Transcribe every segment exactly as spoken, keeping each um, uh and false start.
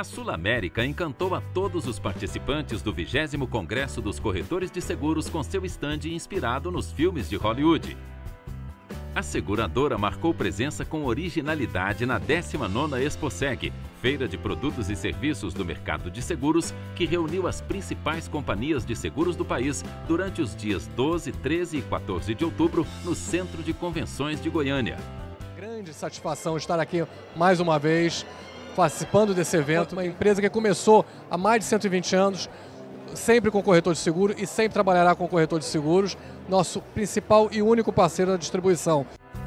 A Sul-América encantou a todos os participantes do vigésimo Congresso dos Corretores de Seguros com seu estande inspirado nos filmes de Hollywood. A seguradora marcou presença com originalidade na décima nona ExpoSeg, feira de produtos e serviços do mercado de seguros, que reuniu as principais companhias de seguros do país durante os dias doze, treze e quatorze de outubro no Centro de Convenções de Goiânia. Grande satisfação estar aqui mais uma vez, participando desse evento. Uma empresa que começou há mais de cento e vinte anos, sempre com corretor de seguro e sempre trabalhará com corretor de seguros, nosso principal e único parceiro na distribuição.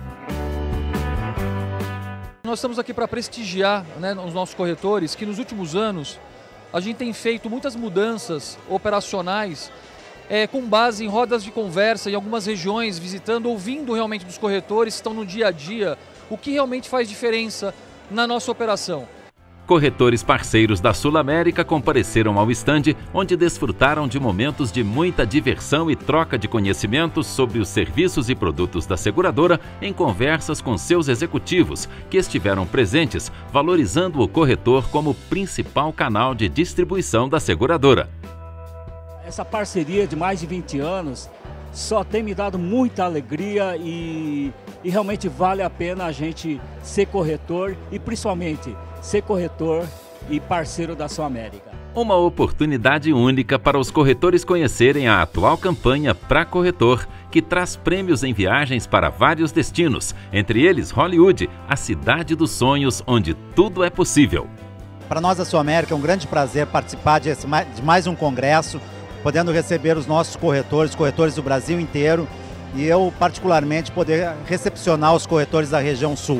Nós estamos aqui para prestigiar, né, os nossos corretores, que nos últimos anos a gente tem feito muitas mudanças operacionais é, com base em rodas de conversa em algumas regiões, visitando, ouvindo realmente dos corretores que estão no dia a dia, o que realmente faz diferença na nossa operação. Corretores parceiros da Sul-América compareceram ao estande, onde desfrutaram de momentos de muita diversão e troca de conhecimentos sobre os serviços e produtos da seguradora em conversas com seus executivos, que estiveram presentes, valorizando o corretor como principal canal de distribuição da seguradora. Essa parceria de mais de vinte anos só tem me dado muita alegria e, e realmente vale a pena a gente ser corretor e principalmente ser corretor e parceiro da Sul-América. Uma oportunidade única para os corretores conhecerem a atual campanha Pra Corretor, que traz prêmios em viagens para vários destinos, entre eles Hollywood, a cidade dos sonhos onde tudo é possível. Para nós da Sul-América é um grande prazer participar de mais um congresso, podendo receber os nossos corretores, corretores do Brasil inteiro, e eu particularmente poder recepcionar os corretores da região sul.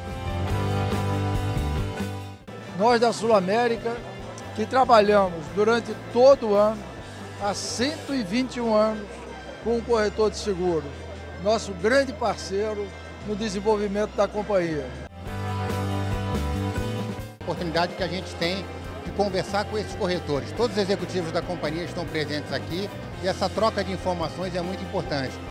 Nós da Sul-América, que trabalhamos durante todo o ano, há cento e vinte e um anos, com o corretor de seguros, nosso grande parceiro no desenvolvimento da companhia. A oportunidade que a gente tem de conversar com esses corretores. Todos os executivos da companhia estão presentes aqui e essa troca de informações é muito importante.